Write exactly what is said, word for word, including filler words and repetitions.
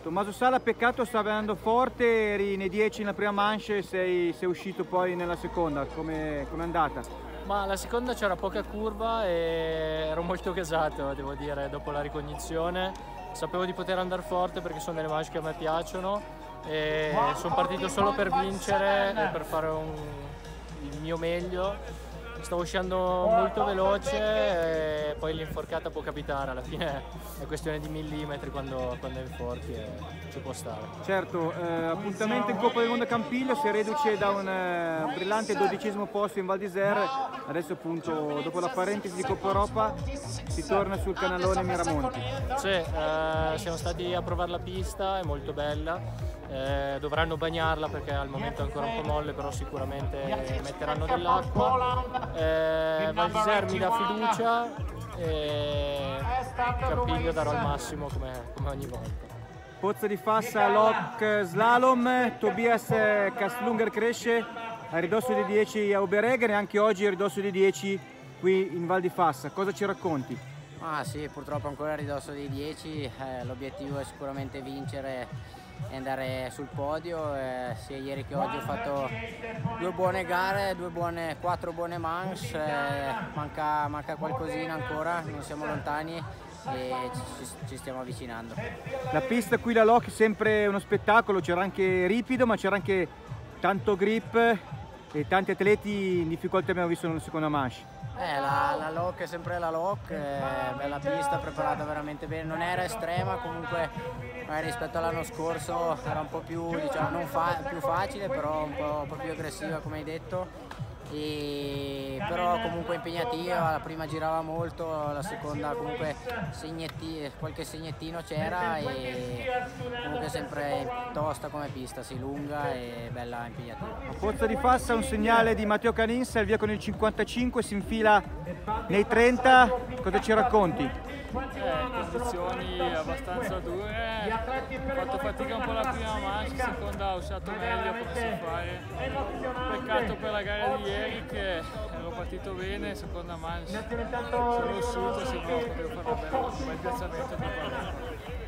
Tommaso Sala, peccato, stavi andando forte, eri nei dieci nella prima manche e sei, sei uscito poi nella seconda, come è andata? Ma la seconda c'era poca curva e ero molto gasato, devo dire, dopo la ricognizione. Sapevo di poter andare forte perché sono delle manche che a me piacciono e sono partito solo per vincere e per fare un, il mio meglio. Stavo uscendo molto veloce e poi l'inforcata può capitare, alla fine è questione di millimetri quando, quando inforchi e ci può stare. Certo, eh, appuntamento in Coppa del Mondo a Campiglio, si è reduce da un eh, brillante dodicesimo posto in Val d'Isère, adesso appunto dopo la parentesi di Coppa Europa si torna sul canalone Miramonti. Sì, eh, siamo stati a provare la pista, è molto bella. Eh, dovranno bagnarla perché al momento è ancora un po' molle, però sicuramente metteranno dell'acqua. Eh, Val d'Isère mi dà fiducia e Campiglio darò il massimo come, come ogni volta. Pozzo di Fassa, Lok Slalom, Tobias Kastlunger cresce a ridosso di dieci a Oberegger e anche oggi a ridosso di dieci qui in Val di Fassa. Cosa ci racconti? Ah sì, purtroppo ancora a ridosso dei dieci, eh, l'obiettivo è sicuramente vincere e andare sul podio. Eh, sia ieri che oggi ho fatto due buone gare, due buone, quattro buone manche, eh, manca, manca qualcosina ancora, non siamo lontani e ci, ci stiamo avvicinando. La pista qui, la Lok, è sempre uno spettacolo, c'era anche ripido ma c'era anche tanto grip e tanti atleti in difficoltà abbiamo visto nella seconda manche. Eh, la, la Lok è sempre la Lok, eh, bella pista, preparata veramente bene, non era estrema, comunque magari rispetto all'anno scorso era un po' più, diciamo, non fa, più facile, però un po', un po' più aggressiva come hai detto, e, però comunque impegnativa, la prima girava molto, la seconda comunque segnetti, qualche segnettino c'era e comunque sempre tosta come pista, si lunga e bella impegnativa. A Pozzo di Fassa un segnale di Matteo Caninsa, il via con il cinquantacinque, si infila nei trenta, cosa ci racconti? Eh, condizioni abbastanza dure, ho fatto fatica un po' la prima manche, seconda ho usato meglio come si fa. Peccato per la gara di ieri che ero partito bene, seconda manche sono uscito, se no potevo fare un bel piazzamento di